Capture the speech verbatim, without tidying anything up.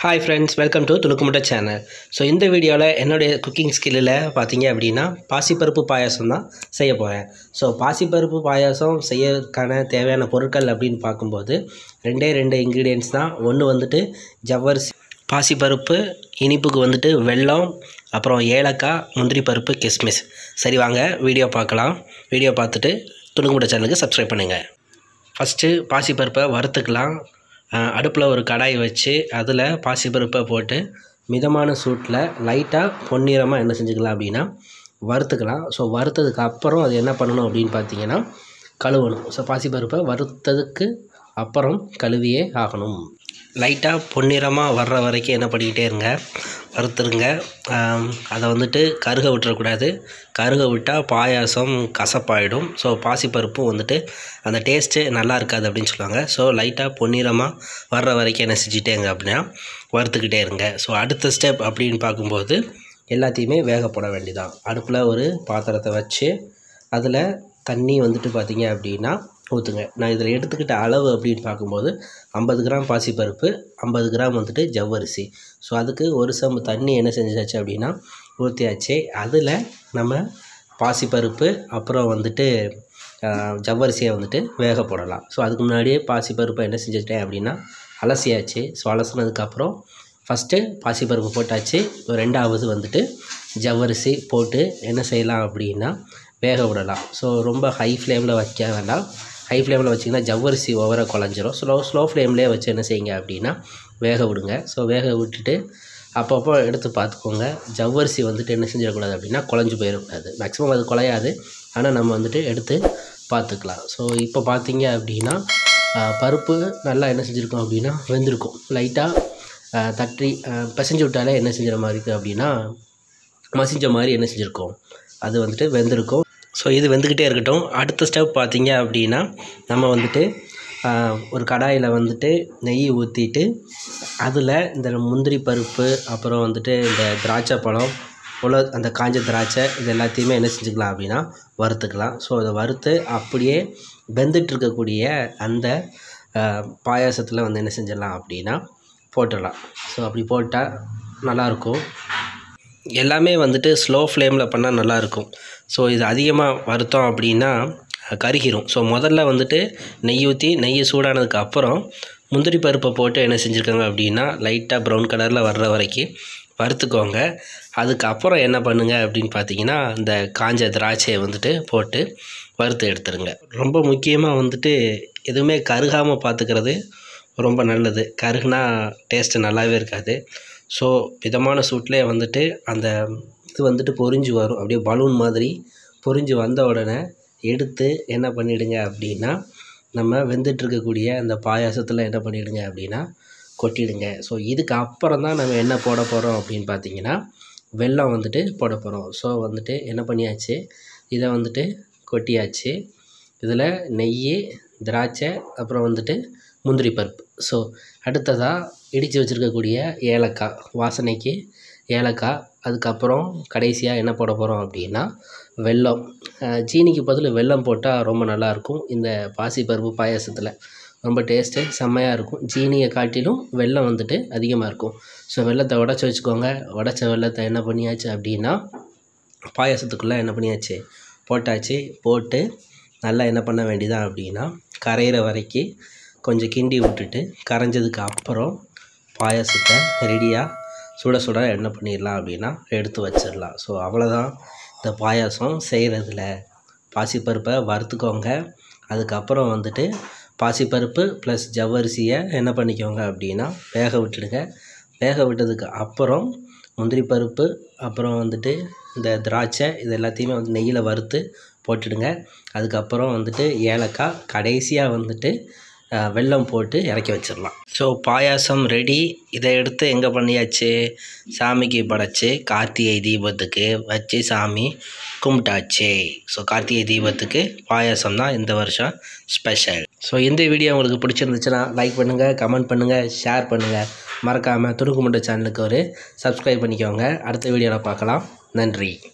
Hi friends, welcome to துணுக்குமுட்டை channel. So இந்த வீடியோவில் என்னுடைய குக்கிங் ஸ்கில்லில் பார்த்தீங்க அப்படின்னா பாசிப்பருப்பு பாயாசம் தான் செய்ய போகிறேன். ஸோ பாசிப்பருப்பு பாயாசம் செய்யறதுக்கான தேவையான பொருட்கள் அப்படின்னு பார்க்கும்போது ரெண்டே ரெண்டு இன்க்ரீடியன்ட்ஸ் தான். ஒன்று வந்துட்டு ஜவ்வரிசி, பாசிப்பருப்பு, இனிப்புக்கு வந்துட்டு வெல்லம், அப்புறம் ஏலக்காய், முந்திரி பருப்பு, கிஸ்மிஸ். சரி வாங்க வீடியோ பார்க்கலாம். வீடியோ பார்த்துட்டு துணுக்குமுட்டை சேனலுக்கு சப்ஸ்கிரைப் பண்ணுங்கள். ஃபஸ்ட்டு பாசிப்பருப்பை வறுத்துக்கலாம். அடுப்பில் ஒரு கடாய் வச்சு அதில் பாசிப்பருப்பை போட்டு மிதமான சூட்டில் லைட்டாக பொன்னிறமாக என்ன செஞ்சுக்கலாம் அப்படின்னா வறுத்துக்கலாம். ஸோ வறுத்ததுக்கு அப்புறம் அது என்ன பண்ணணும் அப்படின்னு பார்த்தீங்கன்னா கழுவணும். ஸோ பாசிப்பருப்பை வறுத்ததுக்கு அப்புறம் கழுவியே ஆகணும். லைட்டாக பொன்னிறமாக வர்ற வரைக்கும் என்ன பண்ணிக்கிட்டே இருங்க, வறுத்துருங்க. அதை வந்துட்டு கருக விட்டுறக்கூடாது. கருக விட்டால் பாயாசம் கசப்பாயிடும். ஸோ பாசிப்பருப்பும் வந்துட்டு அந்த டேஸ்ட்டு நல்லா இருக்காது அப்படின்னு சொல்லுவாங்க. ஸோ லைட்டாக பொன்னிறமாக வர்ற வரைக்கும் என்ன செஞ்சுட்டேங்க அப்படின்னா வறுத்துக்கிட்டே இருங்க. ஸோ அடுத்த ஸ்டெப் அப்படின்னு பார்க்கும்போது எல்லாத்தையுமே வேக போட வேண்டியதான். அடுப்பில் ஒரு பாத்திரத்தை வச்சு அதில் தண்ணி வந்துட்டு பார்த்திங்க அப்படின்னா ஊற்றுங்க. நான் இதில் எடுத்துக்கிட்ட அளவு அப்படின்னு பார்க்கும்போது ஐம்பது கிராம் பாசிப்பருப்பு, ஐம்பது கிராம் வந்துட்டு ஜவ்வரிசி. ஸோ அதுக்கு ஒரு சம்பு தண்ணி என்ன செஞ்சாச்சு அப்படின்னா ஊற்றியாச்சு. அதில் நம்ம பாசிப்பருப்பு அப்புறம் வந்துட்டு ஜவ்வரிசியை வந்துட்டு வேக போடலாம். ஸோ அதுக்கு முன்னாடியே பாசிப்பருப்பை என்ன செஞ்சுட்டேன் அப்படின்னா அலசியாச்சு. ஸோ அலசினதுக்கப்புறம் ஃபஸ்ட்டு பாசிப்பருப்பு போட்டாச்சு. ரெண்டாவது வந்துட்டு ஜவ்வரிசி போட்டு என்ன செய்யலாம் அப்படின்னா வேக விடலாம். ஸோ ரொம்ப ஹை ஃப்ளேமில் வைக்க வேண்டாம். ஹை ஃப்ளேமில் வச்சிங்கன்னா ஜவ்வரிசி ஓவராக குழஞ்சிரும். ஸ்லோ ஸ்லோ ஃப்ளேம்லேயே வச்சு என்ன செய்யுங்க அப்படின்னா வேக விடுங்க. ஸோ வேக விட்டுட்டு அப்பப்போ எடுத்து பார்த்துக்கோங்க. ஜவ்வரிசி வந்துட்டு என்ன செஞ்சிடக்கூடாது அப்படின்னா குழஞ்சி போயிடக்கூடாது. மேக்ஸிமம் அது குலையாது, ஆனால் நம்ம வந்துட்டு எடுத்து பார்த்துக்கலாம். ஸோ இப்போ பார்த்தீங்க அப்படின்னா பருப்பு நல்லா என்ன செஞ்சுருக்கோம் அப்படின்னா வெந்திருக்கும். லைட்டாக தட்டி பிசைஞ்சு விட்டாலே என்ன செஞ்சுற மாதிரி இருக்குது அப்படின்னா மசிஞ்ச மாதிரி என்ன செஞ்சுருக்கோம், அது வந்துட்டு வெந்திருக்கும். ஸோ இது வெந்துக்கிட்டே இருக்கட்டும். அடுத்த ஸ்டெப் பார்த்தீங்க அப்படின்னா நம்ம வந்துட்டு ஒரு கடாயில் வந்துட்டு நெய் ஊற்றிட்டு அதில் இந்த முந்திரி பருப்பு அப்புறம் வந்துட்டு இந்த திராட்சை பழம் உள்ள அந்த காஞ்ச திராட்சை இது எல்லாத்தையுமே என்ன செஞ்சுக்கலாம் அப்படின்னா வறுத்துக்கலாம். ஸோ அதை வறுத்து அப்படியே வெந்துட்டுருக்கக்கூடிய அந்த பாயாசத்தில் வந்து என்ன செஞ்சிடலாம் அப்படின்னா போட்டுடலாம். ஸோ அப்படி போட்டால் நல்லாயிருக்கும். எல்லாமே வந்துட்டு ஸ்லோ ஃப்ளேமில் பண்ணால் நல்லாயிருக்கும். ஸோ இது அதிகமாக வறுத்தோம் அப்படின்னா கருகிரும். ஸோ முதல்ல வந்துட்டு நெய் ஊற்றி நெய் சூடானதுக்கு அப்புறம் முந்திரி பருப்பை போட்டு என்ன செஞ்சுருக்காங்க அப்படின்னா லைட்டாக ப்ரௌன் கலரில் வர்ற வரைக்கும் வறுத்துக்கோங்க. அதுக்கப்புறம் என்ன பண்ணுங்கள் அப்படின்னு பார்த்தீங்கன்னா இந்த காஞ்ச திராட்சையை வந்துட்டு போட்டு வறுத்து எடுத்துருங்க. ரொம்ப முக்கியமாக வந்துட்டு எதுவுமே கருகாமல் பார்த்துக்கிறது ரொம்ப நல்லது. கருகுனா டேஸ்ட்டு நல்லாவே இருக்காது. ஸோ மிதமான சூட்லேயே வந்துட்டு அந்த இது வந்துட்டு பொரிஞ்சு வரும். அப்படியே பலூன் மாதிரி பொரிஞ்சு வந்த உடனே எடுத்து என்ன பண்ணிவிடுங்க அப்படின்னா நம்ம வெந்துட்டுருக்கக்கூடிய அந்த பாயாசத்தில் என்ன பண்ணிவிடுங்க அப்படின்னா கொட்டிடுங்க. ஸோ இதுக்கு அப்புறம் தான் நம்ம என்ன போட போகிறோம் அப்படின்னு பார்த்தீங்கன்னா வெல்லம் வந்துட்டு போட போகிறோம். ஸோ வந்துட்டு என்ன பண்ணியாச்சு, இதை வந்துட்டு கொட்டியாச்சு. இதில் நெய், திராட்சை, அப்புறம் வந்துட்டு முந்திரி பருப்பு. ஸோ அடுத்ததாக இடித்து வச்சுருக்கக்கூடிய ஏலக்காய், வாசனைக்கு ஏலக்காய். அதுக்கப்புறம் கடைசியாக என்ன போட போகிறோம் அப்படின்னா வெல்லம். சீனிக்கு பதில் வெல்லம் போட்டால் ரொம்ப நல்லாயிருக்கும். இந்த பாசிப்பருப்பு பாயாசத்தில் ரொம்ப டேஸ்ட்டு செம்மையாக இருக்கும். சீனியை காட்டிலும் வெல்லம் வந்துட்டு அதிகமாக இருக்கும். ஸோ வெல்லத்தை உடச்சி வச்சுக்கோங்க. உடச்ச வெல்லத்தை என்ன பண்ணியாச்சு அப்படின்னா பாயாசத்துக்குள்ளே என்ன பண்ணியாச்சு போட்டாச்சு. போட்டு நல்லா என்ன பண்ண வேண்டியதான் அப்படின்னா கரையிற வரைக்கும் கொஞ்சம் கிண்டி விட்டுட்டு கரைஞ்சதுக்கு அப்புறம் பாயாசத்தை ரெடியாக சுட சுட என்ன பண்ணிடலாம் அப்படின்னா எடுத்து வச்சிடலாம். ஸோ அவ்வளோதான் இந்த பாயாசம் செய்கிறதுல. பாசிப்பருப்பை வறுத்துக்கோங்க. அதுக்கப்புறம் வந்துட்டு பாசிப்பருப்பு ப்ளஸ் ஜவ்வரிசியை என்ன பண்ணிக்கோங்க அப்படின்னா வேக விட்டுடுங்க. வேக விட்டதுக்கு அப்புறம் முந்திரி பருப்பு அப்புறம் வந்துட்டு இந்த திராட்சை இது எல்லாத்தையுமே வந்து நெய்யில் வறுத்து போட்டுடுங்க. அதுக்கப்புறம் வந்துட்டு ஏலக்காய், கடைசியாக வந்துட்டு வெல்லம் போட்டு இறக்கி வச்சிடலாம். So payasam ready. இதை எடுத்து எங்கே பண்ணியாச்சு, சாமிக்கு படைச்சி கார்த்திகை தீபத்துக்கு வச்சு சாமி கும்பிட்டாச்சு. ஸோ கார்த்திகை தீபத்துக்கு பாயாசம் தான் இந்த வருஷம் ஸ்பெஷல். ஸோ இந்த வீடியோ உங்களுக்கு பிடிச்சிருந்துச்சுன்னா லைக் பண்ணுங்கள், கமெண்ட் பண்ணுங்கள், ஷேர் பண்ணுங்கள். மறக்காமல் துணுக்குமுட்டை சேனலுக்கு ஒரு சப்ஸ்கிரைப் பண்ணிக்கோங்க. அடுத்த வீடியோவில் பார்க்கலாம். நன்றி.